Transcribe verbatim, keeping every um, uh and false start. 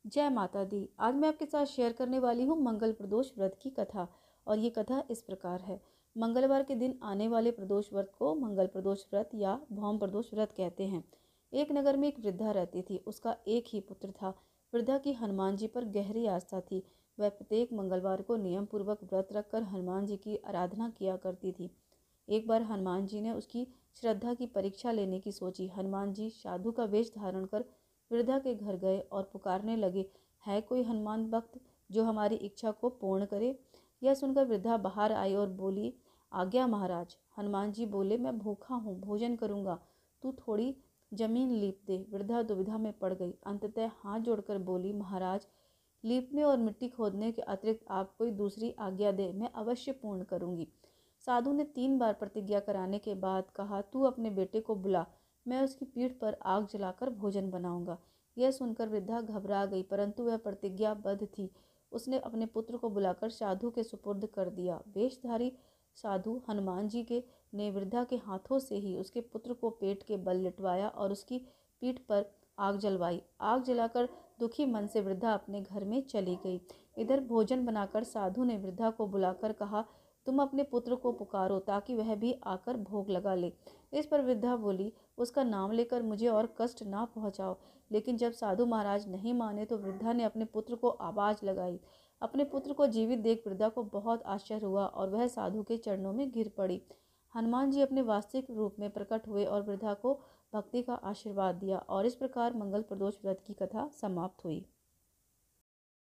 जय माता दी। आज मैं आपके साथ शेयर करने वाली हूँ मंगल प्रदोष व्रत की कथा। और ये कथा इस प्रकार है। मंगलवार के दिन आने वाले प्रदोष व्रत को मंगल प्रदोष व्रत या भौम प्रदोष व्रत कहते हैं। एक नगर में एक वृद्धा रहती थी। उसका एक ही पुत्र था। वृद्धा की हनुमान जी पर गहरी आस्था थी। वह प्रत्येक मंगलवार को नियम पूर्वक व्रत रखकर हनुमान जी की आराधना किया करती थी। एक बार हनुमान जी ने उसकी श्रद्धा की परीक्षा लेने की सोची। हनुमान जी साधु का वेश धारण कर वृद्धा के घर गए और पुकारने लगे, है कोई हनुमान भक्त जो हमारी इच्छा को पूर्ण करे। यह सुनकर वृद्धा बाहर आई और बोली, आज्ञा महाराज। हनुमान जी बोले, मैं भूखा हूँ, भोजन करूँगा, तू थोड़ी जमीन लीप दे। वृद्धा दुविधा में पड़ गई। अंततः हाथ जोड़कर बोली, महाराज, लीपने और मिट्टी खोदने के अतिरिक्त आप कोई दूसरी आज्ञा दे, मैं अवश्य पूर्ण करूँगी। साधु ने तीन बार प्रतिज्ञा कराने के बाद कहा, तू अपने बेटे को बुला, मैं उसकी पीठ पर आग जलाकर भोजन बनाऊंगा। यह सुनकर वृद्धा घबरा गई, परंतु वह प्रतिज्ञाबद्ध थी। उसने अपने पुत्र को बुलाकर साधु के सुपुर्द कर दिया। वेशधारी साधु हनुमान जी के ने वृद्धा के हाथों से ही उसके पुत्र को पेट के बल लिटवाया और उसकी पीठ पर आग जलवाई। आग जलाकर दुखी मन से वृद्धा अपने घर में चली गई। इधर भोजन बनाकर साधु ने वृद्धा को बुलाकर कहा, तुम अपने पुत्र को पुकारो ताकि वह भी आकर भोग लगा ले। इस पर वृद्धा बोली, उसका नाम लेकर मुझे और कष्ट ना पहुंचाओ। लेकिन जब साधु महाराज नहीं माने तो वृद्धा ने अपने पुत्र को आवाज लगाई। अपने पुत्र को जीवित देख वृद्धा को बहुत आश्चर्य हुआ और वह साधु के चरणों में गिर पड़ी। हनुमान जी अपने वास्तविक रूप में प्रकट हुए और वृद्धा को भक्ति का आशीर्वाद दिया। और इस प्रकार मंगल प्रदोष व्रत की कथा समाप्त हुई।